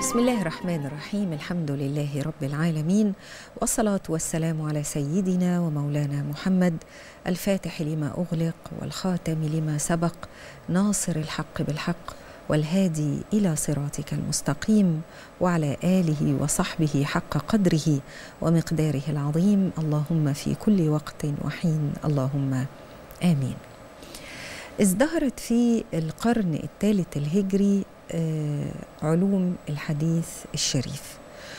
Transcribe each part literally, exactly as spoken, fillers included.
بسم الله الرحمن الرحيم. الحمد لله رب العالمين، والصلاة والسلام على سيدنا ومولانا محمد الفاتح لما أغلق والخاتم لما سبق، ناصر الحق بالحق والهادي إلى صراطك المستقيم، وعلى آله وصحبه حق قدره ومقداره العظيم. اللهم في كل وقت وحين اللهم آمين. ازدهرت في القرن الثالث الهجري علوم الحديث الشريف،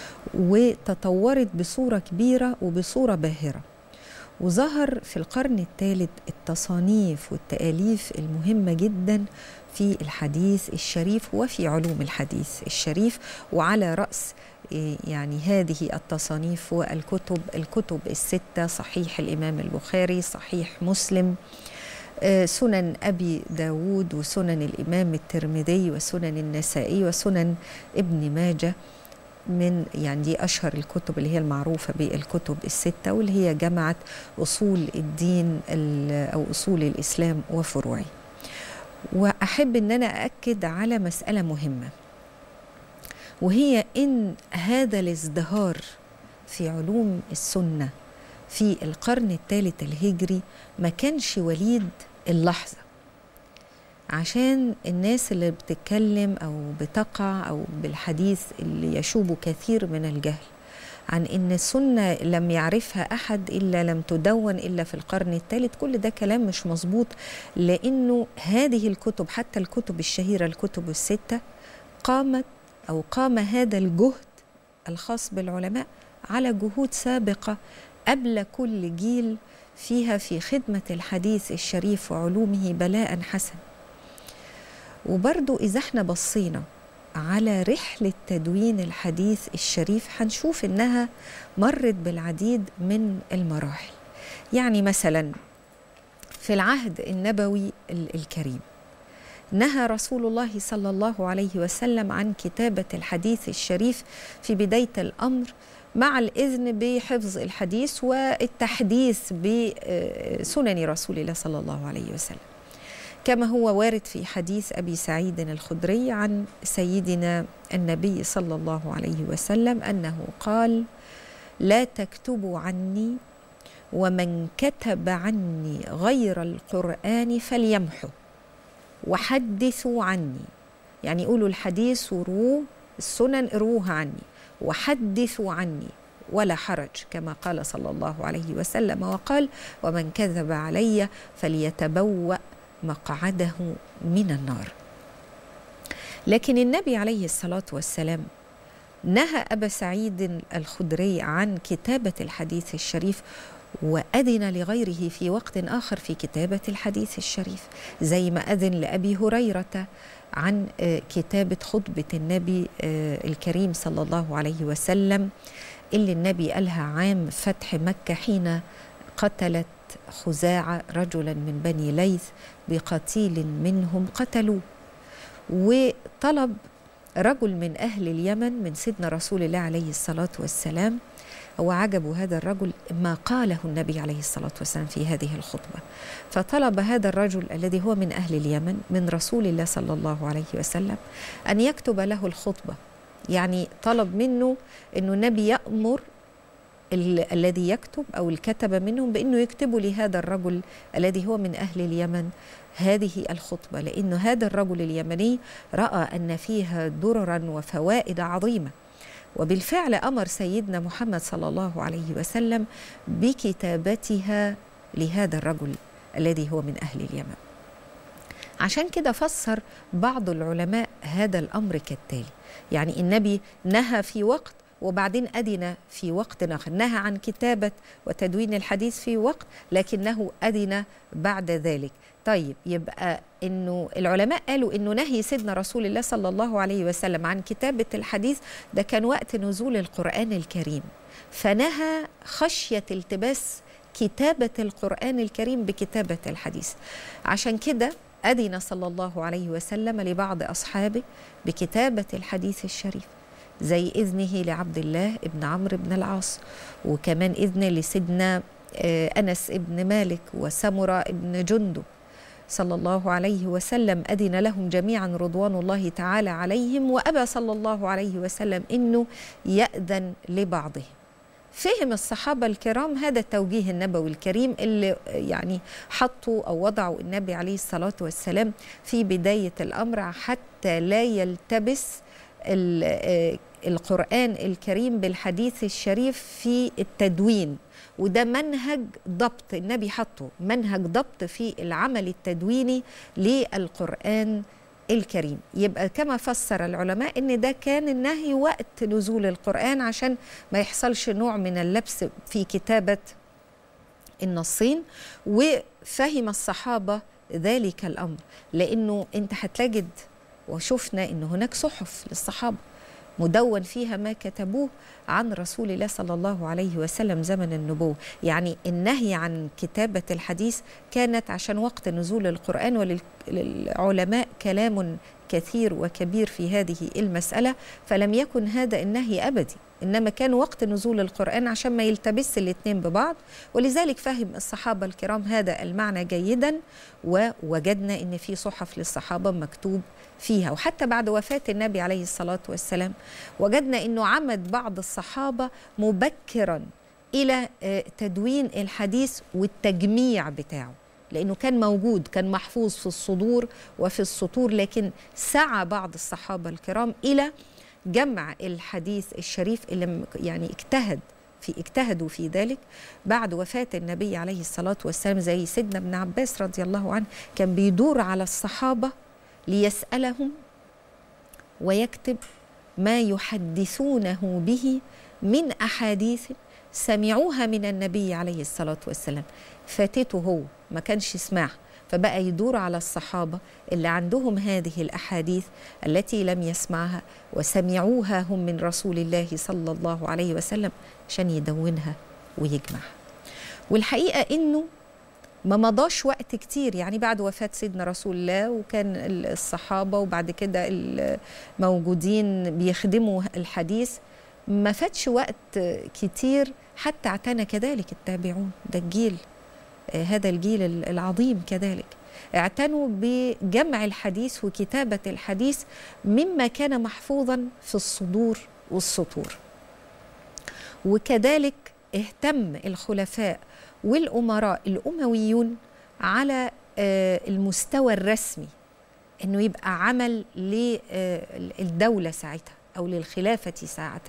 وتطورت بصورة كبيرة وبصورة باهرة، وظهر في القرن الثالث التصانيف والتآليف المهمة جدا في الحديث الشريف وفي علوم الحديث الشريف. وعلى رأس يعني هذه التصانيف والكتب الكتب الستة: صحيح الإمام البخاري، صحيح مسلم، سنن أبي داود، وسنن الإمام الترمذي، وسنن النسائي، وسنن ابن ماجه. من يعني دي أشهر الكتب اللي هي المعروفة بالكتب الستة، واللي هي جمعت أصول الدين أو أصول الإسلام وفروعه. وأحب أن أنا أأكد على مسألة مهمة، وهي إن هذا الازدهار في علوم السنة في القرن الثالث الهجري ما كانش وليد اللحظة، عشان الناس اللي بتتكلم أو بتقع أو بالحديث اللي يشوب كثير من الجهل عن إن السنة لم يعرفها أحد إلا لم تدون إلا في القرن الثالث. كل ده كلام مش مظبوط، لأنه هذه الكتب حتى الكتب الشهيرة الكتب الستة قامت أو قام هذا الجهد الخاص بالعلماء على جهود سابقة قبل كل جيل فيها في خدمة الحديث الشريف وعلومه بلاء حسن. وبرضو إذا احنا بصينا على رحلة تدوين الحديث الشريف هنشوف إنها مرت بالعديد من المراحل. يعني مثلا في العهد النبوي الكريم نهى رسول الله صلى الله عليه وسلم عن كتابة الحديث الشريف في بداية الأمر، مع الإذن بحفظ الحديث والتحديث بسنن رسول الله صلى الله عليه وسلم، كما هو وارد في حديث أبي سعيد الخدري عن سيدنا النبي صلى الله عليه وسلم أنه قال: لا تكتبوا عني، ومن كتب عني غير القرآن فليمحو، وحدثوا عني. يعني يقولوا الحديث وروه، السنن اروها عني، وحدثوا عني ولا حرج، كما قال صلى الله عليه وسلم. وقال: ومن كذب علي فليتبوأ مقعده من النار. لكن النبي عليه الصلاة والسلام نهى أبا سعيد الخدري عن كتابة الحديث الشريف، وأذن لغيره في وقت آخر في كتابة الحديث الشريف، زي ما أذن لأبي هريرة عن كتابة خطبة النبي الكريم صلى الله عليه وسلم، اللي النبي قالها عام فتح مكة حين قتلت خزاعة رجلا من بني ليث بقتيل منهم قتلوه. وطلب رجل من أهل اليمن من سيدنا رسول الله عليه الصلاة والسلام، وعجب هذا الرجل ما قاله النبي عليه الصلاة والسلام في هذه الخطبة، فطلب هذا الرجل الذي هو من أهل اليمن من رسول الله صلى الله عليه وسلم أن يكتب له الخطبة. يعني طلب منه أنه النبي يأمر ال الذي يكتب أو الكتب منهم بأنه يكتبوا لهذا الرجل الذي هو من أهل اليمن هذه الخطبة، لأن هذا الرجل اليمني رأى أن فيها دررا وفوائد عظيمة. وبالفعل أمر سيدنا محمد صلى الله عليه وسلم بكتابتها لهذا الرجل الذي هو من أهل اليمن. عشان كده فسر بعض العلماء هذا الأمر كالتالي: يعني النبي نهى في وقت، وبعدين أذن في وقت آخر. نهى عن كتابة وتدوين الحديث في وقت، لكنه أذن بعد ذلك. طيب، يبقى إنه العلماء قالوا إنه نهي سيدنا رسول الله صلى الله عليه وسلم عن كتابة الحديث ده كان وقت نزول القرآن الكريم، فنهى خشية التباس كتابة القرآن الكريم بكتابة الحديث. عشان كده أذن صلى الله عليه وسلم لبعض أصحابه بكتابة الحديث الشريف، زي إذنه لعبد الله ابن عمرو بن العاص، وكمان إذن لسيدنا أنس ابن مالك وسمرة ابن جندب صلى الله عليه وسلم أذن لهم جميعا رضوان الله تعالى عليهم، وأبى صلى الله عليه وسلم إنه يأذن لبعضهم. فهم الصحابة الكرام هذا التوجيه النبوي الكريم اللي يعني حطوا أو وضعوا النبي عليه الصلاة والسلام في بداية الأمر حتى لا يلتبس القرآن الكريم بالحديث الشريف في التدوين. وده منهج ضبط النبي حطه، منهج ضبط في العمل التدويني للقرآن الكريم. يبقى كما فسر العلماء ان ده كان النهي وقت نزول القرآن عشان ما يحصلش نوع من اللبس في كتابة النصين. وفهم الصحابة ذلك الأمر، لأنه انت هتجد وشفنا ان هناك صحف للصحابة مدون فيها ما كتبوه عن رسول الله صلى الله عليه وسلم زمن النبوة. يعني النهي عن كتابة الحديث كانت عشان وقت نزول القرآن، وللعلماء كلام كثير وكبير في هذه المسألة، فلم يكن هذا النهي أبدي، إنما كان وقت نزول القرآن عشان ما يلتبس الاثنين ببعض. ولذلك فهم الصحابة الكرام هذا المعنى جيدا، ووجدنا إن في صحف للصحابة مكتوب فيها. وحتى بعد وفاة النبي عليه الصلاة والسلام وجدنا إنه عمد بعض الصحابة مبكرا إلى تدوين الحديث والتجميع بتاعه، لأنه كان موجود، كان محفوظ في الصدور وفي السطور، لكن سعى بعض الصحابة الكرام إلى جمع الحديث الشريف اللي يعني اجتهد في اجتهدوا في ذلك بعد وفاة النبي عليه الصلاة والسلام. زي سيدنا ابن عباس رضي الله عنه كان بيدور على الصحابة ليسألهم ويكتب ما يحدثونه به من أحاديث سمعوها من النبي عليه الصلاة والسلام، فاتته هو ما كانش يسمعها، فبقى يدور على الصحابة اللي عندهم هذه الأحاديث التي لم يسمعها وسمعوها هم من رسول الله صلى الله عليه وسلم عشان يدونها ويجمعها. والحقيقة إنه ما مضاش وقت كتير، يعني بعد وفاة سيدنا رسول الله وكان الصحابة وبعد كده الموجودين بيخدموا الحديث، ما فاتش وقت كتير حتى اعتنى كذلك التابعون، ده الجيل هذا الجيل العظيم كذلك اعتنوا بجمع الحديث وكتابة الحديث مما كان محفوظا في الصدور والسطور. وكذلك اهتم الخلفاء والأمراء الأمويون على المستوى الرسمي أنه يبقى عمل للدولة ساعتها أو للخلافة ساعتها،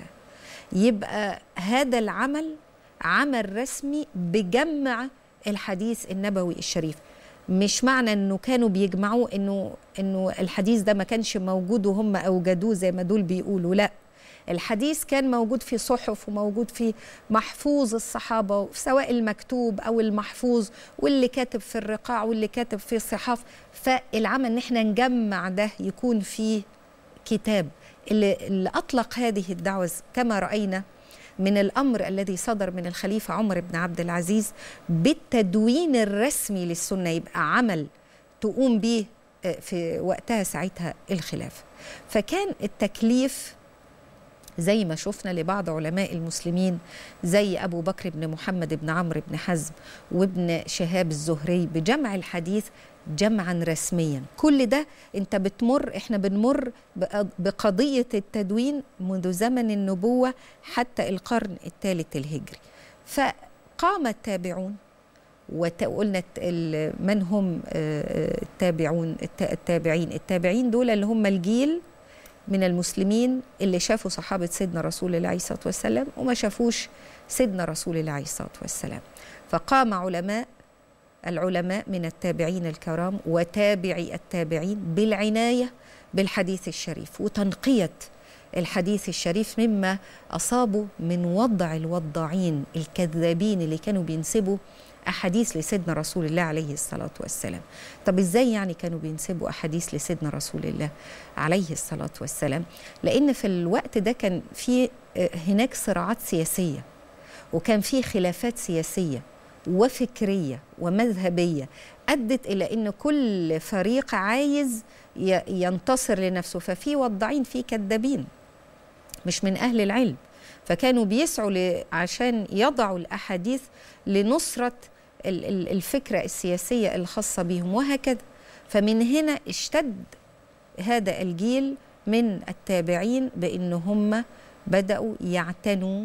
يبقى هذا العمل عمل رسمي بجمع الحديث النبوي الشريف. مش معنى انه كانوا بيجمعوه انه انه الحديث ده ما كانش موجود وهم اوجدوه زي ما دول بيقولوا، لا، الحديث كان موجود في صحف وموجود في محفوظ الصحابة، سواء المكتوب او المحفوظ، واللي كاتب في الرقاع واللي كاتب في الصحاف. فالعمل ان احنا نجمع ده يكون في كتاب. اللي, اللي اطلق هذه الدعوة كما رأينا من الأمر الذي صدر من الخليفة عمر بن عبد العزيز بالتدوين الرسمي للسنة، يبقى عمل تقوم به في وقتها ساعتها الخلافة. فكان التكليف زي ما شفنا لبعض علماء المسلمين زي أبو بكر بن محمد بن عمرو بن حزم وابن شهاب الزهري بجمع الحديث جمعا رسميا. كل ده انت بتمر احنا بنمر بقضية التدوين منذ زمن النبوة حتى القرن الثالث الهجري. فقام التابعون، وقلنا من هم التابعون التابعين التابعين دول اللي هم الجيل من المسلمين اللي شافوا صحابة سيدنا رسول الله عليه الصلاة والسلام وما شافوش سيدنا رسول الله عليه الصلاة والسلام. فقام علماء العلماء من التابعين الكرام وتابعي التابعين بالعناية بالحديث الشريف وتنقية الحديث الشريف مما أصابوا من وضع الوضاعين الكذابين اللي كانوا بينسبوا أحاديث لسيدنا رسول الله عليه الصلاة والسلام. طب إزاي يعني كانوا بينسبوا أحاديث لسيدنا رسول الله عليه الصلاة والسلام؟ لأن في الوقت ده كان في هناك صراعات سياسية، وكان في خلافات سياسية وفكرية ومذهبية أدت إلى أن كل فريق عايز ينتصر لنفسه، ففي وضاعين في كذابين مش من أهل العلم، فكانوا بيسعوا عشان يضعوا الأحاديث لنصرة الفكرة السياسية الخاصة بهم، وهكذا. فمن هنا اشتد هذا الجيل من التابعين بأن هم بدأوا يعتنوا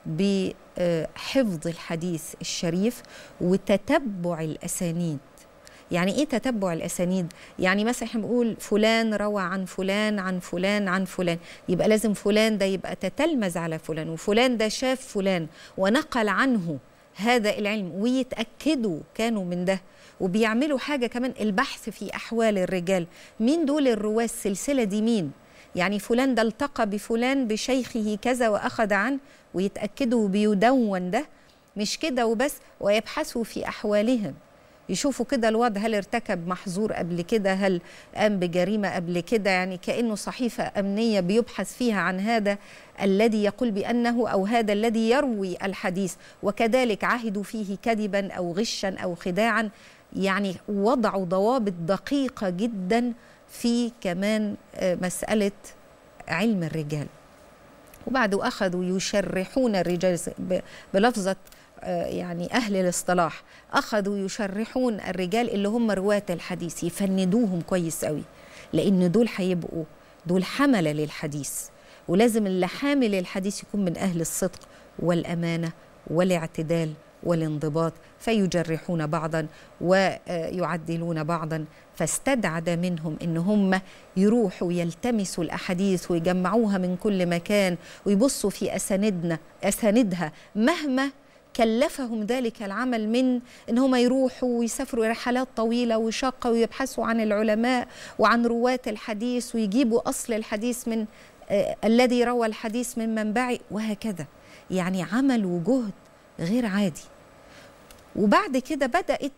بحفظ الحديث الشريف وتتبع الأسانيد. يعني إيه تتبع الأسانيد؟ يعني مثلا احنا بنقول فلان روى عن فلان عن فلان عن فلان، يبقى لازم فلان ده يبقى تتلمذ على فلان، وفلان ده شاف فلان ونقل عنه هذا العلم، ويتأكدوا كانوا من ده. وبيعملوا حاجة كمان، البحث في أحوال الرجال، مين دول الرواة، السلسلة دي مين، يعني فلان ده التقى بفلان بشيخه كذا وأخذ عنه، ويتأكدوا بيدون ده. مش كده وبس، ويبحثوا في أحوالهم، يشوفوا كده الوضع، هل ارتكب محظور قبل كده، هل قام بجريمة قبل كده، يعني كأنه صحيفة أمنية بيبحث فيها عن هذا الذي يقول بأنه أو هذا الذي يروي الحديث، وكذلك عهدوا فيه كذبا أو غشا أو خداعا. يعني وضعوا ضوابط دقيقة جدا في كمان مسألة علم الرجال. وبعد أخذوا يشرحون الرجال بلفظة يعني أهل الاصطلاح، أخذوا يشرحون الرجال اللي هم رواة الحديث، يفندوهم كويس قوي، لأن دول هيبقوا دول حملة للحديث، ولازم اللي حامل الحديث يكون من أهل الصدق والأمانة والاعتدال والانضباط. فيجرحون بعضا ويعدلون بعضا. فاستدعى منهم إن هم يروحوا يلتمسوا الأحاديث ويجمعوها من كل مكان ويبصوا في أساندنا أساندها، مهما كلفهم ذلك العمل من إن هم يروحوا ويسافروا رحلات طويلة وشاقة ويبحثوا عن العلماء وعن رواة الحديث ويجيبوا أصل الحديث من آه الذي روى الحديث من منبعه، وهكذا. يعني عملوا جهد غير عادي. وبعد كده بدأت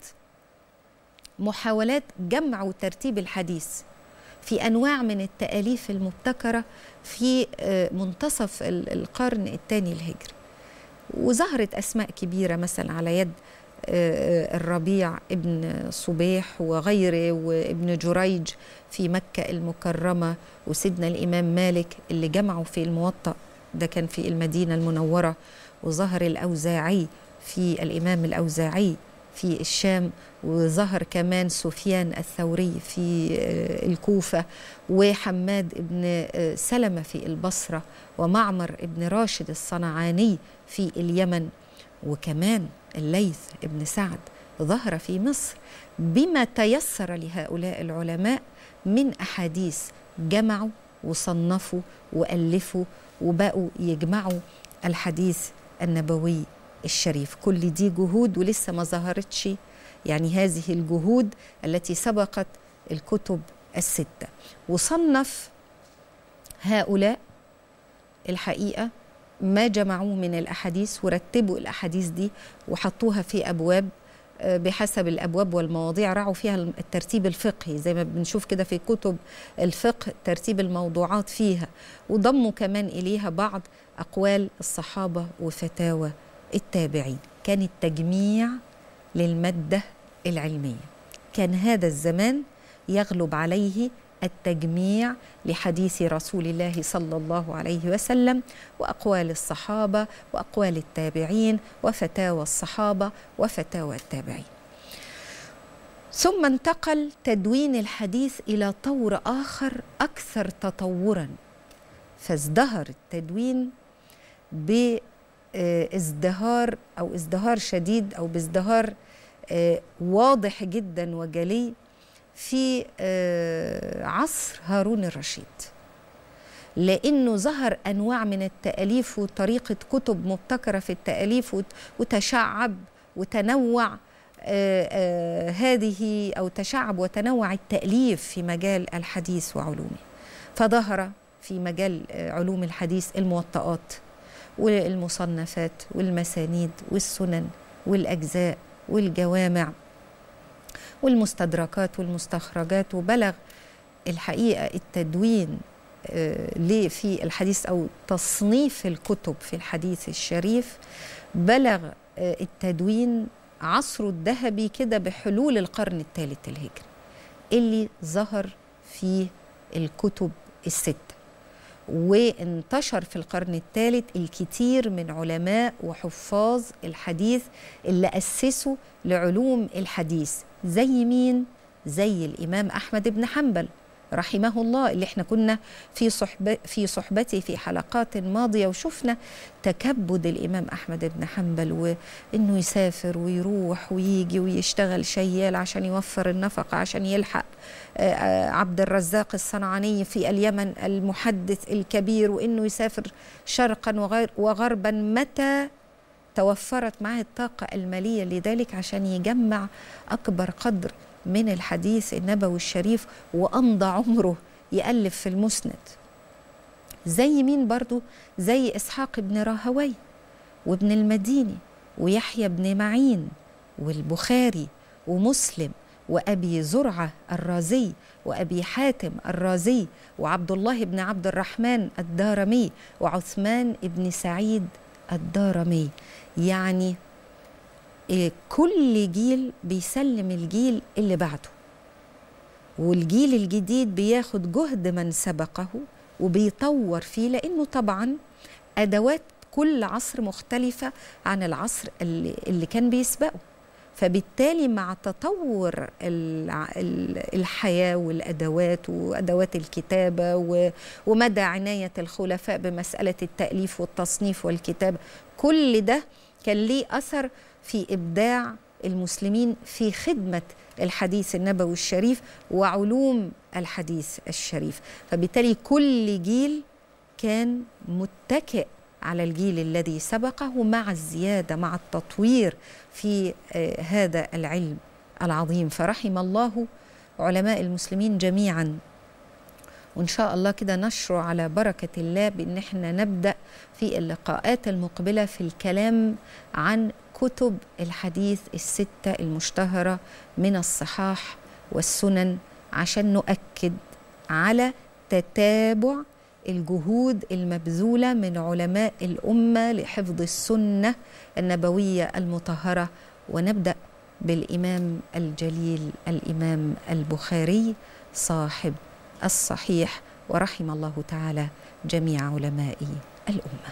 محاولات جمع وترتيب الحديث في أنواع من التأليف المبتكرة في منتصف القرن الثاني الهجري، وظهرت أسماء كبيرة مثلا على يد الربيع ابن صبيح وغيره، وابن جريج في مكة المكرمة، وسيدنا الإمام مالك اللي جمعوا في الموطأ، ده كان في المدينة المنورة، وظهر الأوزاعي في الإمام الأوزاعي في الشام، وظهر كمان سفيان الثوري في الكوفة، وحماد بن سلمة في البصرة، ومعمر بن راشد الصنعاني في اليمن، وكمان الليث بن سعد ظهر في مصر. بما تيسر لهؤلاء العلماء من أحاديث جمعوا وصنفوا وألفوا وبقوا يجمعوا الحديث النبوي الشريف. كل دي جهود ولسه ما ظهرتش، يعني هذه الجهود التي سبقت الكتب الستة. وصنف هؤلاء الحقيقة ما جمعوه من الأحاديث، ورتبوا الأحاديث دي وحطوها في أبواب بحسب الأبواب والمواضيع، رعوا فيها الترتيب الفقهي زي ما بنشوف كده في كتب الفقه، ترتيب الموضوعات فيها، وضموا كمان إليها بعض أقوال الصحابة وفتاوى التابعين. كان التجميع للمادة العلمية، كان هذا الزمان يغلب عليه التجميع لحديث رسول الله صلى الله عليه وسلم، وأقوال الصحابة وأقوال التابعين وفتاوى الصحابة وفتاوى التابعين. ثم انتقل تدوين الحديث إلى طور آخر أكثر تطوراً، فازدهر التدوين بازدهار أو ازدهار شديد أو بازدهار واضح جداً وجلي في عصر هارون الرشيد، لأنه ظهر أنواع من التأليف وطريقة كتب مبتكرة في التأليف، وتشعب وتنوع هذه أو تشعب وتنوع التأليف في مجال الحديث وعلومه. فظهر في مجال علوم الحديث الموطئات والمصنفات والمسانيد والسنن والأجزاء والجوامع والمستدركات والمستخرجات. وبلغ الحقيقة التدوين ليه في الحديث أو تصنيف الكتب في الحديث الشريف، بلغ التدوين عصره الذهبي كده بحلول القرن الثالث الهجري، اللي ظهر فيه الكتب الستة، وانتشر في القرن الثالث الكثير من علماء وحفاظ الحديث اللي أسسوا لعلوم الحديث، زي مين؟ زي الإمام أحمد بن حنبل رحمه الله، اللي احنا كنا في صحبة في صحبته في حلقات ماضية، وشفنا تكبد الإمام أحمد بن حنبل، وإنه يسافر ويروح ويجي ويشتغل شيال عشان يوفر النفقة عشان يلحق عبد الرزاق الصنعاني في اليمن المحدث الكبير، وإنه يسافر شرقا وغربا متى توفرت معه الطاقة المالية لذلك عشان يجمع أكبر قدر من الحديث النبوي الشريف، وأمضى عمره يألف في المسند. زي مين برضو؟ زي إسحاق بن راهوي وابن المديني ويحيى بن معين والبخاري ومسلم وأبي زرعة الرازي وأبي حاتم الرازي وعبد الله بن عبد الرحمن الدارمي وعثمان بن سعيد الدارمي. يعني كل جيل بيسلم الجيل اللي بعده، والجيل الجديد بياخد جهد من سبقه وبيطور فيه، لأنه طبعا أدوات كل عصر مختلفة عن العصر اللي, اللي كان بيسبقه. فبالتالي مع تطور الحياة والأدوات وأدوات الكتابة ومدى عناية الخلفاء بمسألة التأليف والتصنيف والكتابة، كل ده كان ليه أثر في إبداع المسلمين في خدمة الحديث النبوي الشريف وعلوم الحديث الشريف. فبالتالي كل جيل كان متكئ على الجيل الذي سبقه مع الزيادة مع التطوير في هذا العلم العظيم. فرحم الله علماء المسلمين جميعا، وإن شاء الله كده نشرع على بركة الله بأن احنا نبدأ في اللقاءات المقبلة في الكلام عن كتب الحديث الستة المشتهرة من الصحاح والسنن، عشان نؤكد على تتابع الجهود المبذولة من علماء الأمة لحفظ السنة النبوية المطهرة. ونبدأ بالإمام الجليل الإمام البخاري صاحب الصحيح، ورحم الله تعالى جميع علماء الأمة.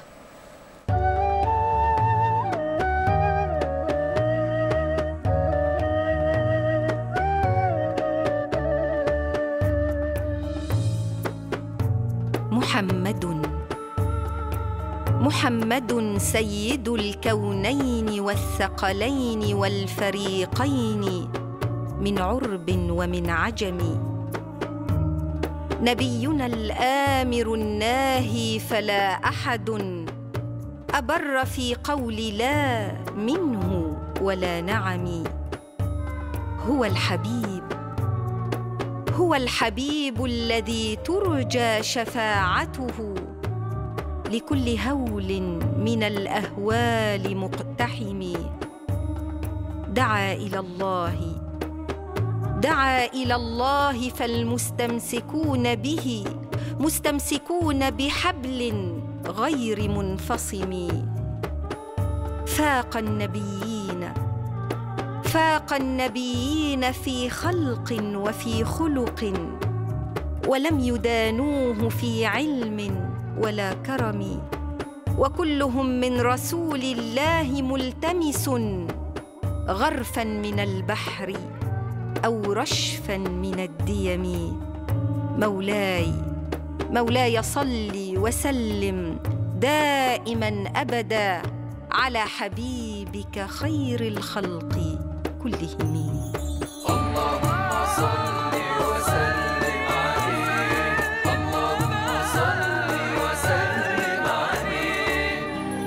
محمد محمد سيد الكونين والثقلين والفريقين من عرب ومن عجم، نبينا الآمر الناهي فلا أحد أبر في قول لا منه ولا نعم. هو الحبيب هو الحبيب الذي ترجى شفاعته لكل هول من الأهوال مقتحم. دعا إلى الله دعا إلى الله فالمستمسكون به مستمسكون بحبل غير منفصم. فاق النبيين فاق النبيين في خلق وفي خلق، ولم يدانوه في علم ولا كرم. وكلهم من رسول الله ملتمس غرفا من البحر أو رشفا من الديم. مولاي مولاي صل وسلم دائما أبدا على حبيبك خير الخلق كلهم. اللهم صل وسلم عليه اللهم صل وسلم عليه.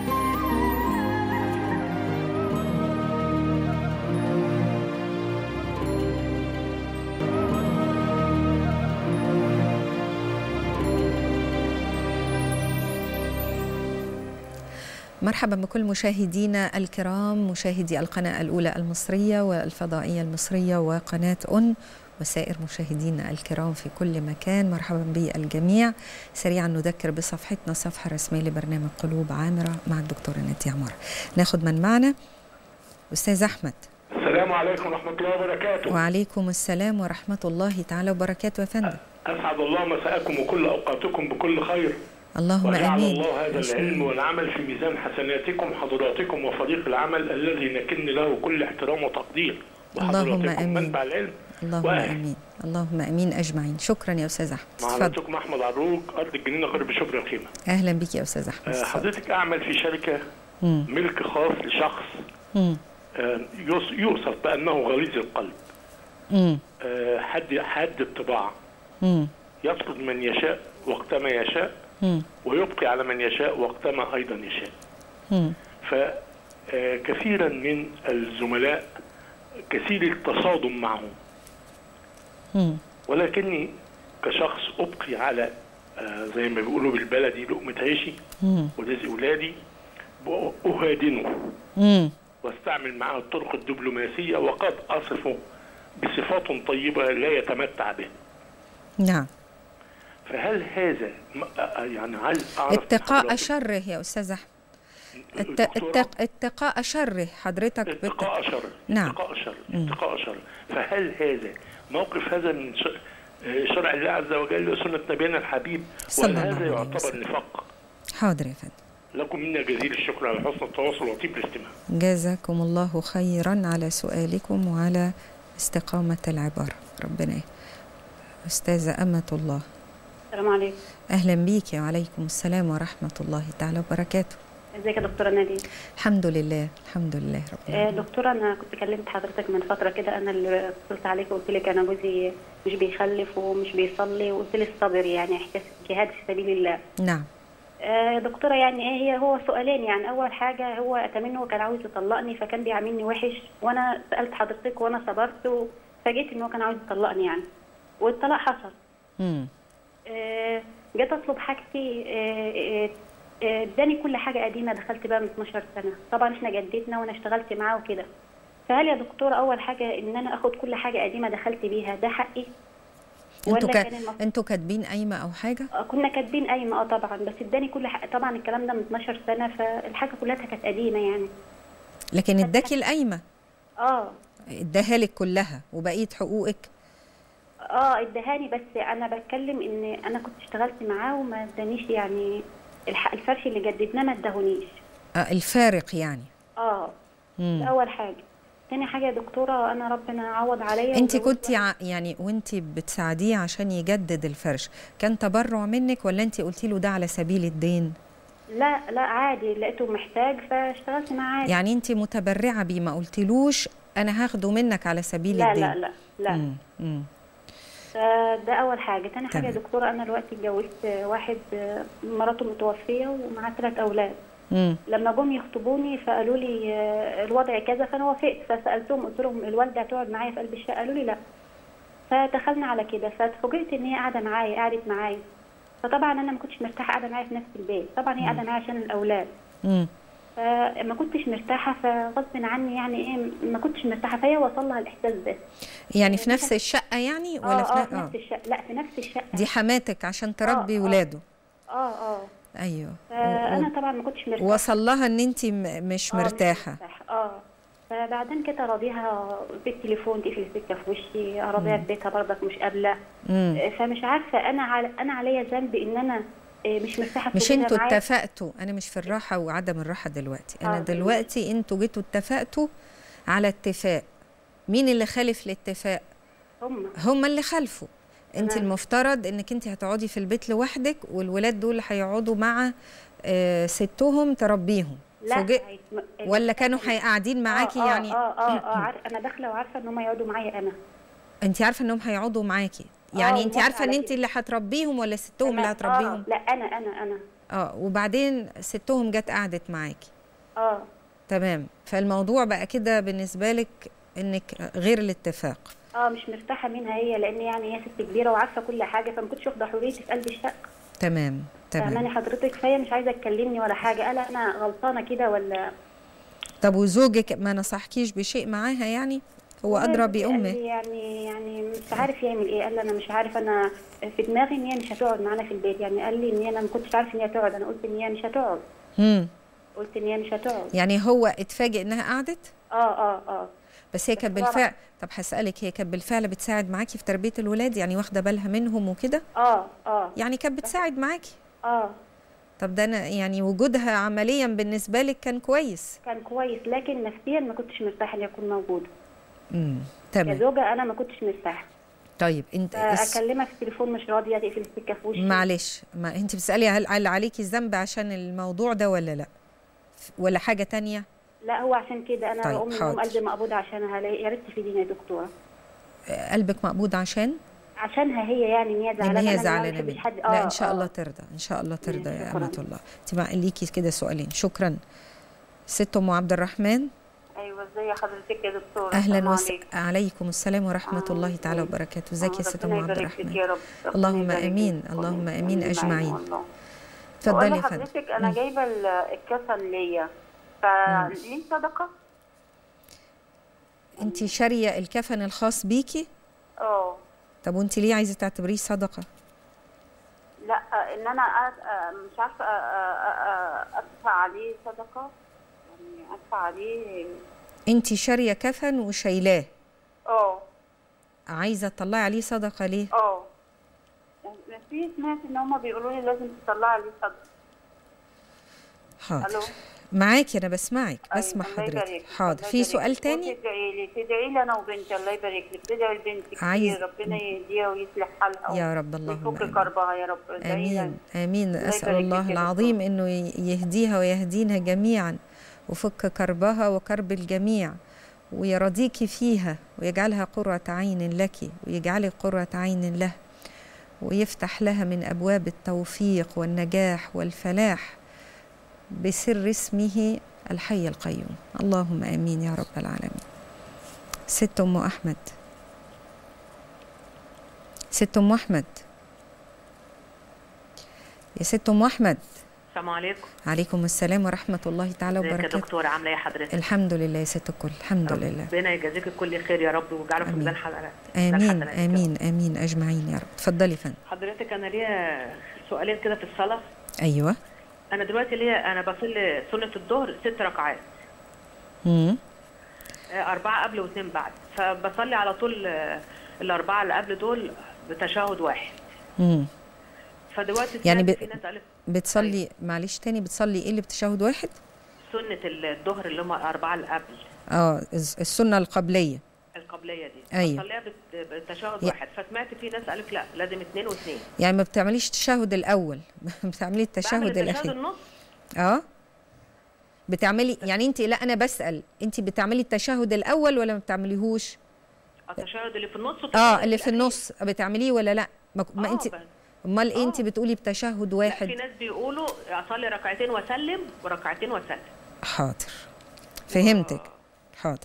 مرحبا بكل مشاهدينا الكرام، مشاهدي القناة الأولى المصرية والفضائية المصرية وقناة أن، وسائر مشاهدينا الكرام في كل مكان. مرحبا بالجميع. سريعا نذكر بصفحتنا، صفحة رسمية لبرنامج قلوب عامرة مع الدكتورة نادية عمار. ناخد من معنا أستاذ أحمد. السلام عليكم ورحمة الله وبركاته. وعليكم السلام ورحمة الله تعالى وبركاته يا فندم. أسعد الله مساءكم وكل أوقاتكم بكل خير. اللهم آمين. الله هذا العلم والعمل في ميزان حسناتكم حضراتكم وفريق العمل الذي نكن له كل احترام وتقدير، اللهم وحضراتكم آمين. منبع العلم اللهم امين، اللهم امين اجمعين. شكرا يا استاذ احمد. مع حضرتكم احمد عروق، ارض الجنينه قرب شبرا الخيمه. اهلا بك يا استاذ احمد. آه حضرتك اعمل في شركه مم. ملك خاص لشخص مم. آه يوصف بانه غليظ القلب. مم. آه حد حد الطباع. مم. يطرد من يشاء وقتما يشاء، مم. ويبقي على من يشاء وقتما ايضا يشاء. مم. فكثيرا من الزملاء كثير التصادم معه، مم. ولكني كشخص ابقي على آه زي ما بيقولوا بالبلدي لقمه عيشي مم. ورزق اولادي، اهادنه مم. واستعمل معه الطرق الدبلوماسيه، وقد اصفه بصفات طيبه لا يتمتع بها. نعم. فهل هذا يعني عايز اعرف اتقاء شره يا استاذ احمد، الت... التق... اتقاء شره حضرتك. اتقاء شره. نعم. اتقاء شره. اتقاء شره. فهل هذا موقف هذا من شرع الله عز وجل وسنه نبينا الحبيب، ولا هذا يعتبر نفاق؟ حاضر يا فندم. لكم منا جزيل الشكر على حسن التواصل وطيب الاستماع. جزاكم الله خيرا على سؤالكم وعلى استقامة العبارة. ربنا. أستاذة أمة الله. السلام عليكم. أهلا بيك. وعليكم السلام ورحمة الله تعالى وبركاته. ازيك يا دكتورة نادية؟ الحمد لله الحمد لله رب العالمين. آه دكتورة، أنا كنت كلمت حضرتك من فترة كده، أنا اللي اتصلت عليك وقلت لك أنا جوزي مش بيخلف ومش بيصلي، وقلت لي الصبر يعني احتسب جهاد في سبيل الله. نعم. آه دكتورة، يعني ايه هي هو سؤالين. يعني أول حاجة هو أتمنى هو كان عاوز يطلقني، فكان بيعاملني وحش، وأنا سألت حضرتك وأنا صبرت وفاجئت إن هو كان عاوز يطلقني يعني، والطلاق حصل. امم آه جيت أطلب حاجتي، آه آه اداني كل حاجه قديمه، دخلت بقى من اتناشر سنه، طبعا احنا جدتنا وانا اشتغلت معاه وكده. فهل يا دكتوره اول حاجه ان انا اخد كل حاجه قديمه دخلت بيها ده حقي؟ انتوا ك... المف... انتوا كاتبين قايمه او حاجه؟ آه كنا كاتبين قايمه اه طبعا، بس اداني كل حاجه، طبعا الكلام ده من اتناشر سنه، فالحاجه كلها كانت قديمه يعني. لكن اداكي القايمه؟ اه اداها لك كلها وبقيه حقوقك؟ اه ادهاني، بس انا بتكلم ان انا كنت اشتغلت معاه وما ادانيش يعني الفرش اللي جددناه ما ادهونيش. اه الفارق يعني. اه ده اول حاجه. تاني حاجه يا دكتوره، انا ربنا عوض عليا. انت كنتي ع... يعني وانت بتساعديه عشان يجدد الفرش كان تبرع منك ولا انت قلتي له ده على سبيل الدين؟ لا لا عادي، لقيته محتاج فاشتغلت معاه عادي. يعني انت متبرعه بيه، ما قلتيلوش انا هاخده منك على سبيل لا الدين؟ لا لا لا مم. مم. ده اول حاجه. تاني حاجه يا دكتوره، انا دلوقتي اتجوزت واحد مراته متوفيه ومعاه ثلاث اولاد. مم. لما جم يخطبوني فقالوا لي الوضع كذا، فانا وافقت، فسالتهم قلت لهم الوالده هتقعد معايا في قلب الشقه؟ قالوا لي لا. فدخلنا على كده، فاتفوجئت ان هي قاعده معايا، قعدت معايا، فطبعا انا ما كنتش مرتاحه قاعده معايا في نفس البيت، طبعا هي قاعده معايا عشان الاولاد. مم. فما كنتش مرتاحه، فغصب عني يعني ايه ما كنتش مرتاحه، فهي وصل لها الاحساس ده. يعني في نفس الشقه يعني ولا آه في, آه نفس الشقه؟ لا في نفس الشقه. دي حماتك عشان تربي آه ولاده؟ اه اه ايوه. فانا و... طبعا ما كنتش مرتاحه. وصل لها ان انت مش آه مرتاحه؟ مش مرتاحه اه. فبعدين كده اراضيها بالتليفون تقفل السكه في وشي، اراضيها في بيتها برضك مش قابله. فمش عارفه انا عل... انا عليا ذنب ان انا مش مرتاحه. مش انتوا اتفقتوا؟ انا مش في الراحه وعدم الراحه دلوقتي، انا آه دلوقتي انتوا جيتوا اتفقتوا على اتفاق. مين اللي خالف الاتفاق؟ هم هم اللي خالفوا. انت المفترض انك انت هتقعدي في البيت لوحدك والولاد دول هيقعدوا مع آه ستهم تربيهم. لا فوجئ... ولا كانوا قاعدين معاكي؟ آه يعني اه اه اه عارف انا داخله وعارفه ان هم يقعدوا معايا. انا انت عارفه انهم هيقعدوا معاكي؟ يعني انت عارفه ان انت اللي هتربيهم ولا ستهم اللي هتربيهم؟ آه لا انا انا انا اه وبعدين ستهم جت قعدت معاكي. اه تمام. فالموضوع بقى كده بالنسبه لك انك غير الاتفاق. اه مش مرتاحه منها هي، لان يعني هي ست كبيره وعارفه كل حاجه، فما كنتش واخده حريتي في قلب الشقه. تمام تمام. فاهماني حضرتك؟ فهي مش عايزه تكلمني ولا حاجه. قال انا غلطانه كده ولا؟ طب وزوجك ما نصحكيش بشيء معاها يعني؟ هو ادرى بامه. يعني يعني مش عارف يعمل ايه. قال انا مش عارف، انا في دماغي ان هي مش هتقعد معانا في البيت. يعني قال لي ان انا ما كنتش عارف ان هي تقعد، انا قلت ان هي مش هتقعد. امم قلت ان هي مش هتقعد. يعني هو اتفاجئ انها قعدت؟ اه اه اه بس هي كانت بالفعل. طب هسألك، هي كانت بالفعل بتساعد معاكي في تربية الولاد؟ يعني واخدة بالها منهم وكده؟ اه اه يعني كانت بتساعد معاكي؟ اه. طب ده أنا يعني وجودها عمليا بالنسبة لك كان كويس؟ كان كويس، لكن نفسيا ما كنتش مرتاحة ان يكون موجودة. امم تمام. كزوجه انا ما كنتش مرتاحه. طيب انت اس... اكلمها في التليفون مش راضيه، تقفل السكه في وشي. معلش، ما انت بتسالي هل هل عليكي الذنب عشان الموضوع ده ولا لا، ولا حاجه تانية؟ لا هو عشان كده انا طيب بقوم من النوم قلبي مقبوض عشانها. يا ريت تفيديني يا دكتوره. قلبك مقبوض عشان عشانها هي، يعني ان هي زعلانه. ان هي زعلانه منك. حد... لا آه ان شاء آه. الله ترضى، ان شاء الله ترضى يا شكراً. امه الله. انت بقى ليكي كده سؤالين. شكرا. ست ام عبد الرحمن. ايوه ازي حضرتك يا دكتوره؟ اهلا وسهلا. عليكم السلام ورحمه آه. الله تعالى وبركاته. ازيك يا ست ام عبد الرحمن؟ يا رب. اللهم امين، اللهم امين اجمعين. اتفضلي يا فندم. حضرتك انا جايبه الكفن ليا، فليه صدقه؟ انت شاريه الكفن الخاص بيكي؟ اه. طب وانت ليه عايزه تعتبريه صدقه؟ لا ان انا مش عارفه ادفع عليه صدقه، يعني ادفع عليه. انت شاريه كفن وشايلاه؟ اه. عايزه تطلعي عليه صدقه ليه؟ اه. في سمعت ان هم بيقولوا لي لازم تطلعي عليه صدقه. حاضر. الو معاكي، انا بسمعك، بسمع أيوة. حضرتك. حاضر. في سؤال تاني؟ تدعي لي تدعي لي انا وبنتي، الله يبارك لك. تدعي لبنتي عايز... كتير، ربنا يهديها ويصلح حالها يا رب. اللهم ويفك كربها يا رب. امين امين. اسال الله العظيم انه يهديها ويهدينا جميعا وفك كربها وكرب الجميع، ويرضيكي فيها ويجعلها قرة عين لك ويجعلك قرة عين له، ويفتح لها من ابواب التوفيق والنجاح والفلاح بسر اسمه الحي القيوم. اللهم امين يا رب العالمين. ست ام احمد. ست ام احمد. يا ست ام احمد. السلام عليكم. عليكم السلام ورحمه الله تعالى وبركاته. ازيك يا دكتوره؟ عامله ايه حضرتك؟ الحمد لله يا ست الكل، الحمد لله. ربنا يجازيك كل خير يا رب ويجعله في ميزان حسنات. امين امين امين اجمعين يا رب. اتفضلي يا فندم. حضرتك انا ليا سؤالين كده في الصلاه. ايوه. انا دلوقتي ليا انا بصلي سنه الظهر ست ركعات. امم اربعه قبل واثنين بعد، فبصلي على طول الاربعه اللي قبل دول بتشهد واحد. امم فدلوقتي يعني ب... في ناس قالت بتصلي طيب. معلش تاني، بتصلي ايه اللي بتشهد واحد؟ سنه الظهر اللي هم اربعه اللي قبل. اه السنه القبليه. القبليه دي أيوة. بصليها بالتشهد واحد، فسمعت في ناس قالت لا لازم اثنين واثنين. يعني ما بتعمليش التشهد الاول، بتعملي التشهد الاخير. النص. اه بتعملي يعني انت، لا انا بسال انت بتعملي التشهد الاول ولا ما بتعمليهوش؟ التشهد اللي في النص. اه اللي في النص بتعمليه ولا لا؟ ما, ما انت امال ايه انت بتقولي بتشهد واحد؟ في ناس بيقولوا اصلي ركعتين واسلم وركعتين واسلم. حاضر فهمتك. حاضر.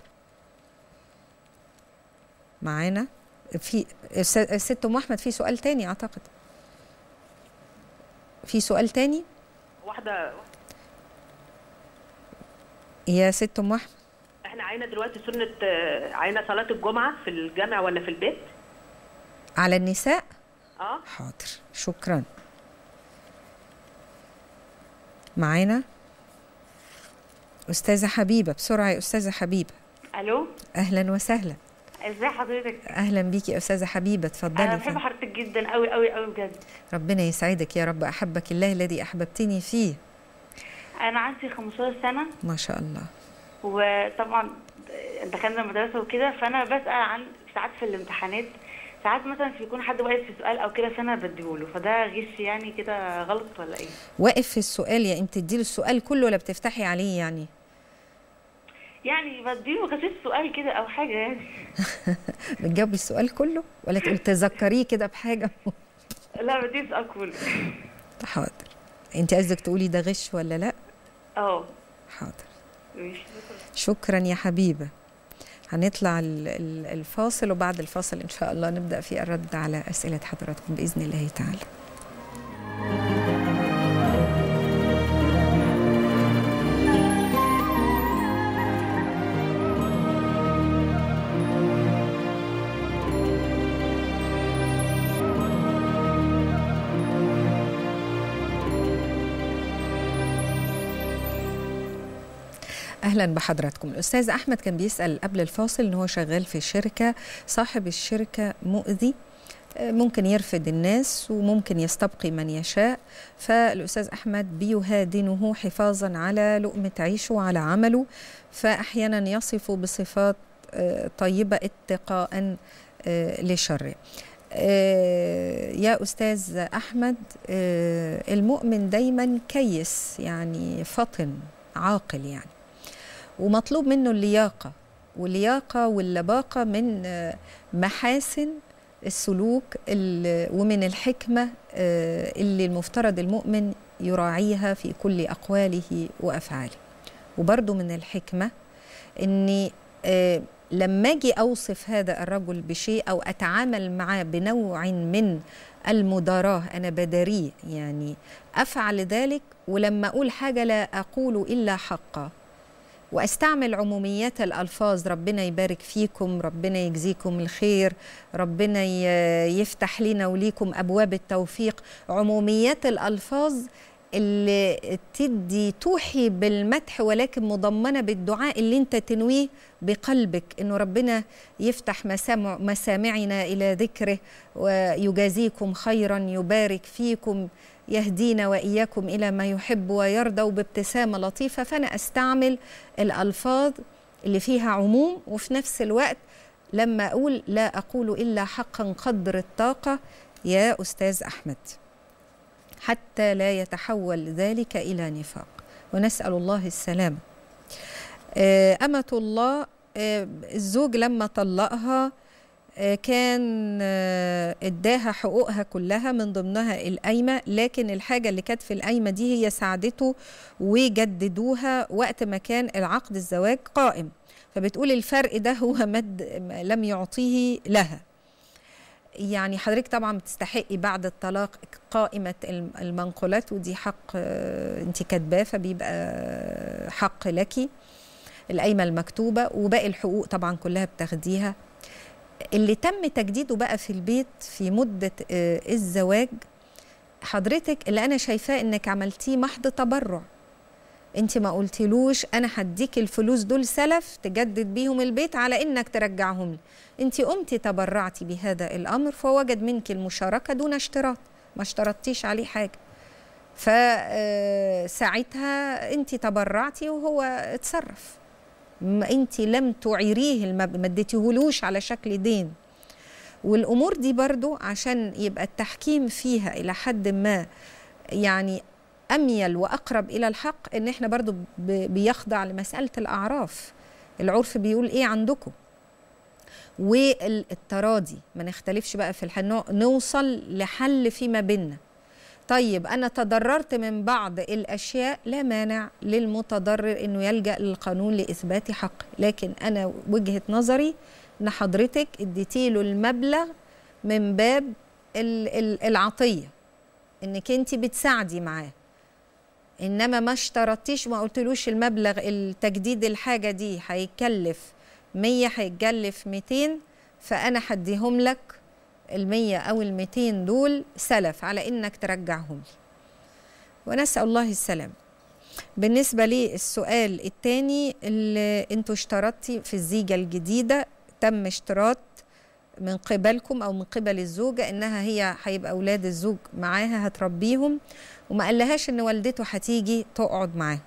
معانا في الست ام احمد. في سؤال تاني اعتقد. في سؤال تاني؟ واحده يا ست ام احمد. احنا عاينا دلوقتي سنه، عاينا صلاه الجمعه في الجامع ولا في البيت؟ على النساء؟ اه. حاضر شكرا. معانا استاذه حبيبه. بسرعه يا استاذه حبيبه. الو. اهلا وسهلا. ازي حضرتك؟ اهلا بيكي يا استاذه حبيبه. اتفضلي. انا بحب حضرتك جدا قوي قوي قوي بجد. ربنا يسعدك يا رب. احبك الله الذي احببتني فيه. انا عندي خمستاشر سنه. ما شاء الله. وطبعا دخلنا المدرسه وكده، فانا بسال عن ساعات في الامتحانات، ساعات مثلا بيكون حد واقف في سؤال او كده فانا بديهوله، فده غش يعني كده غلط ولا ايه؟ واقف في السؤال يعني انت تديله السؤال كله ولا بتفتحي عليه يعني؟ يعني بديله غشيش السؤال كده او حاجه يعني. بتجاوبي السؤال كله ولا تقول تذكريه كده بحاجه؟ لا بديه السؤال كله. حاضر. انت قصدك تقولي ده غش ولا لا؟ اه. حاضر. ماشي. شكرا يا حبيبه. هنطلع الفاصل وبعد الفاصل ان شاء الله نبدا في الرد على اسئله حضراتكم باذن الله تعالى. اهلا بحضراتكم. الاستاذ احمد كان بيسال قبل الفاصل ان هو شغال في شركه، صاحب الشركه مؤذي، ممكن يرفد الناس وممكن يستبقي من يشاء، فالاستاذ احمد بيهادنه حفاظا على لقمه عيشه وعلى عمله، فاحيانا يصف بصفات طيبة اتقاء لشره. يا أستاذ أحمد، المؤمن دايما كيس، يعني فطن عاقل يعني، ومطلوب منه اللياقة، واللياقة واللباقة من محاسن السلوك ومن الحكمة اللي المفترض المؤمن يراعيها في كل أقواله وأفعاله. وبرضو من الحكمة أني لما أجي أوصف هذا الرجل بشيء أو أتعامل معه بنوع من المداراة، أنا بداريه، يعني أفعل ذلك، ولما أقول حاجة لا أقول إلا حقا، وأستعمل عموميات الألفاظ، ربنا يبارك فيكم، ربنا يجزيكم الخير، ربنا يفتح لنا وليكم أبواب التوفيق. عموميات الألفاظ اللي تدي توحي بالمدح ولكن مضمنة بالدعاء اللي انت تنويه بقلبك، انه ربنا يفتح مسامع مسامعنا إلى ذكره ويجازيكم خيرا، يبارك فيكم، يهدينا وإياكم إلى ما يحب ويرضى، وبابتسامة لطيفة. فأنا أستعمل الألفاظ اللي فيها عموم، وفي نفس الوقت لما أقول لا أقول إلا حقا قدر الطاقة يا أستاذ أحمد، حتى لا يتحول ذلك إلى نفاق، ونسأل الله السلامة. أمة الله، الزوج لما طلقها كان اداها حقوقها كلها، من ضمنها القايمة، لكن الحاجة اللي كانت في القايمة دي هي ساعدته وجددوها وقت ما كان العقد الزواج قائم، فبتقول الفرق ده هو مد لم يعطيه لها. يعني حضرتك طبعا بتستحقي بعد الطلاق قائمة المنقولات، ودي حق انت كاتباه، فبيبقى حق لك القايمة المكتوبة، وباقي الحقوق طبعا كلها بتاخديها. اللي تم تجديده بقى في البيت في مدة الزواج، حضرتك اللي أنا شايفاه إنك عملتيه محض تبرع، أنت ما قلتلوش أنا هديك الفلوس دول سلف تجدد بيهم البيت على إنك ترجعهم لي، أنت قمتي تبرعتي بهذا الأمر، فوجد منك المشاركة دون اشتراط، ما اشترطتيش عليه حاجة، فساعتها أنت تبرعتي وهو اتصرف، ما انت لم تعيريه، ما اديتيهولوش على شكل دين. والامور دي برضو عشان يبقى التحكيم فيها الى حد ما يعني اميل واقرب الى الحق، ان احنا برضو بيخضع لمسألة الاعراف، العرف بيقول ايه عندكم، والتراضي، ما نختلفش بقى في الحل، نوصل لحل فيما بيننا. طيب أنا تضررت من بعض الأشياء، لا مانع للمتضرر إنه يلجأ للقانون لإثبات حق، لكن أنا وجهة نظري إن حضرتك اديتيله المبلغ من باب العطية، إنك أنت بتساعدي معاه، إنما ما اشترطتيش، ما قلتلوش المبلغ التجديد الحاجة دي هيكلف مية، هيكلف ميتين، فأنا هديهم لك المية أو الميتين دول سلف على إنك ترجعهم لي، ونسأل الله السلام. بالنسبة لي السؤال الثاني اللي انتوا اشترطتي في الزيجة الجديدة، تم اشتراط من قبلكم أو من قبل الزوجة إنها هي هيبقى أولاد الزوج معاها هتربيهم، وما قالهاش إن والدته هتيجي تقعد معاه.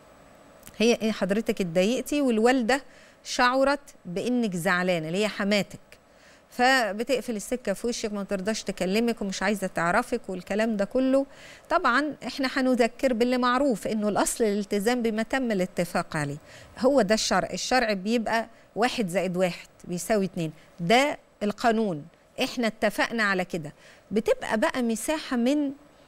هي حضرتك اتضايقتي والوالدة شعرت بإنك زعلانة، اللي هي حماتك، فبتقفل السكة في وشك، ما ترضاش تكلمك ومش عايزة تعرفك والكلام ده كله. طبعا احنا هنذكر باللي معروف، انه الاصل الالتزام بما تم الاتفاق عليه، هو ده الشرع. الشرع بيبقى واحد زائد واحد بيساوي اتنين، ده القانون، احنا اتفقنا على كده. بتبقى بقى مساحة من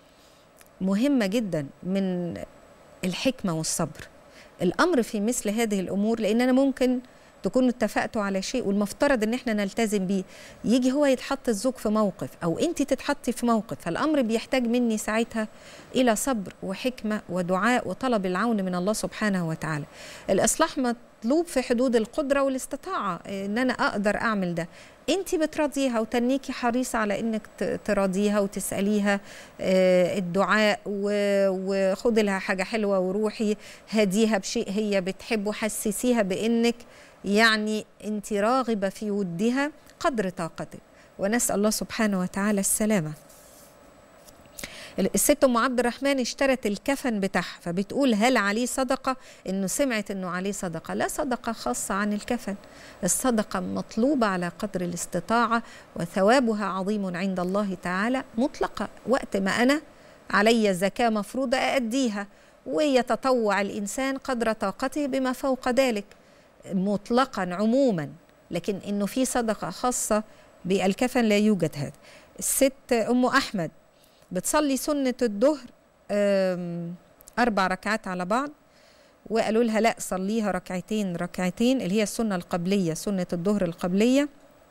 مهمة جدا من الحكمة والصبر الامر في مثل هذه الامور، لان انا ممكن تكونوا اتفقتوا على شيء والمفترض ان احنا نلتزم بيه، يجي هو يتحط الزوج في موقف او انت تتحطي في موقف، فالامر بيحتاج مني ساعتها الى صبر وحكمه ودعاء وطلب العون من الله سبحانه وتعالى. الاصلاح مطلوب في حدود القدره والاستطاعه، ان انا اقدر اعمل ده. انت بتراضيها وتنيكي حريصه على انك تراضيها وتساليها الدعاء، وخدي لها حاجه حلوه وروحي هديها بشيء هي بتحبه، حسسيها بانك يعني انت راغبة في ودها قدر طاقتك، ونسأل الله سبحانه وتعالى السلامة. الست ام عبد الرحمن اشترت الكفن بتاعها، فبتقول هل عليه صدقه؟ انه سمعت انه عليه صدقه. لا صدقه خاصه عن الكفن، الصدقه مطلوبه على قدر الاستطاعه وثوابها عظيم عند الله تعالى مطلقه. وقت ما انا علي زكاه مفروضه ااديها، ويتطوع الانسان قدر طاقته بما فوق ذلك مطلقا عموما، لكن انه في صدقه خاصه بالكفن لا يوجد هذا. الست ام احمد بتصلي سنة الظهر أربع ركعات على بعض، وقالوا لها لا صليها ركعتين ركعتين اللي هي السنة القبلية، سنة الظهر القبلية.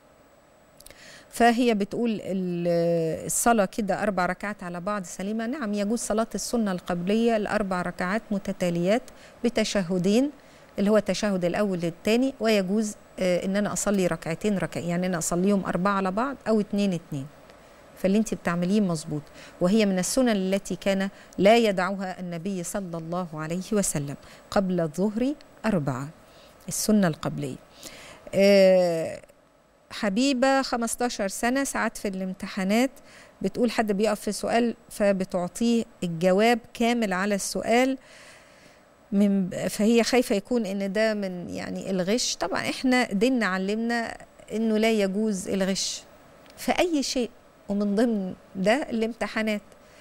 فهي بتقول الصلاة كده أربع ركعات على بعض سليمة. نعم يجوز صلاة السنة القبلية الأربع ركعات متتاليات بتشهدين، اللي هو التشهد الأول للثاني، ويجوز إن أنا أصلي ركعتين ركعتين، يعني أنا أصليهم أربعة على بعض أو اتنين اتنين. فاللي انت بتعمليه مظبوط، وهي من السنن التي كان لا يدعها النبي صلى الله عليه وسلم. قبل الظهر أربعة، السنة القبلية. أه حبيبة خمستاشر سنة، ساعات في الامتحانات بتقول حد بيقف في سؤال فبتعطيه الجواب كامل على السؤال، من فهي خايفة يكون ان ده من يعني الغش. طبعا احنا ديننا علمنا انه لا يجوز الغش في اي شيء، ومن ضمن ده الامتحانات،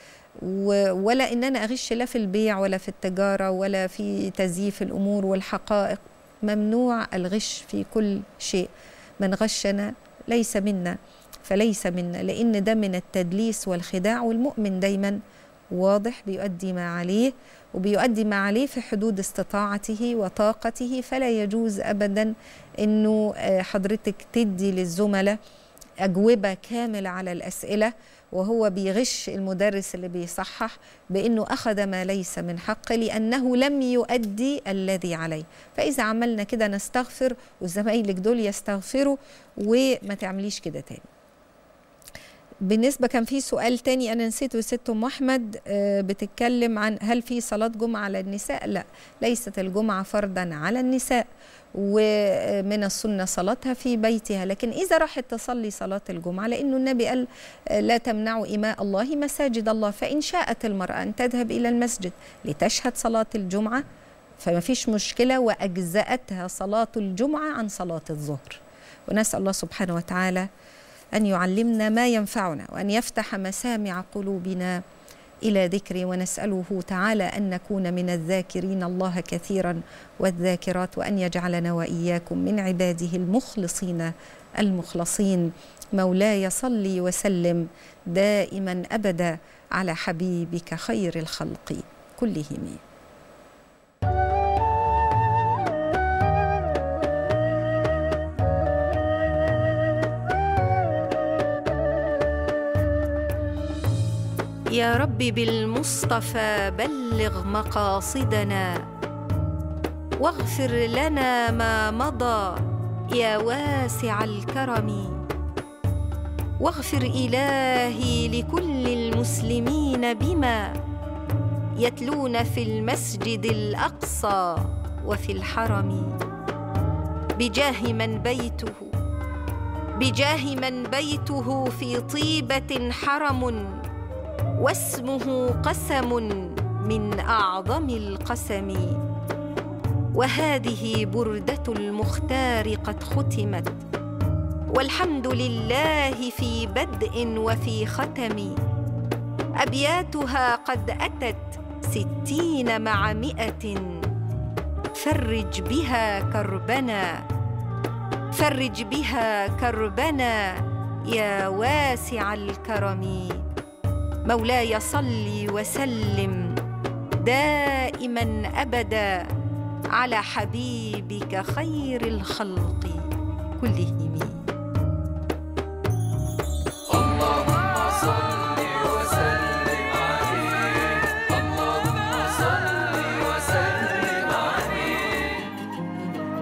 ولا ان انا اغش لا في البيع ولا في التجاره ولا في تزييف الامور والحقائق. ممنوع الغش في كل شيء. من غشنا ليس منا فليس منا، لان ده من التدليس والخداع. والمؤمن دايما واضح بيؤدي ما عليه، وبيؤدي ما عليه في حدود استطاعته وطاقته. فلا يجوز ابدا انه حضرتك تدي للزملاء أجوبة كاملة على الأسئلة وهو بيغش المدرس اللي بيصحح بأنه أخذ ما ليس من حقه، لأنه لم يؤدي الذي عليه. فإذا عملنا كده نستغفر، وزمايلك دول يستغفروا، وما تعمليش كده تاني. بالنسبة كان في سؤال تاني أنا نسيته، ست أم أحمد بتتكلم عن هل في صلاة جمعة على النساء؟ لا، ليست الجمعة فرضا على النساء، ومن السنة صلاتها في بيتها. لكن إذا راحت تصلي صلاة الجمعة، لأنه النبي قال لا تمنعوا إماء الله مساجد الله، فإن شاءت المرأة أن تذهب إلى المسجد لتشهد صلاة الجمعة فما فيش مشكلة، وأجزأتها صلاة الجمعة عن صلاة الظهر. ونسأل الله سبحانه وتعالى أن يعلمنا ما ينفعنا، وأن يفتح مسامع قلوبنا إلى ذكره، ونسأله تعالى أن نكون من الذاكرين الله كثيرا والذاكرات، وأن يجعلنا وإياكم من عباده المخلصين المخلصين. مولاي صلي وسلم دائما أبدا على حبيبك خير الخلق كلهم. يا رب بالمصطفى بلغ مقاصدنا، واغفر لنا ما مضى يا واسع الكرم، واغفر إلهي لكل المسلمين بما يتلون في المسجد الأقصى وفي الحرم، بجاه من بيته بجاه من بيته في طيبة حرم، واسمه قسم من أعظم القسم. وهذه بردة المختار قد ختمت، والحمد لله في بدء وفي ختم. أبياتها قد أتت ستين مع مئة، فرج بها كربنا فرج بها كربنا يا واسع الكرم. مولاي صل وسلم دائما أبدا على حبيبك خير الخلق كلهم.